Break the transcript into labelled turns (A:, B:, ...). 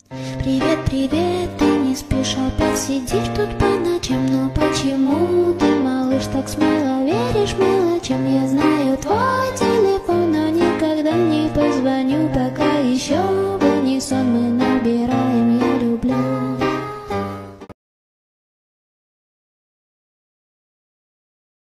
A: Привет, привет, ты не спишь, опять сидишь тут по ночам. Но почему ты, малыш, так смело веришь мелочам? Я знаю твой день.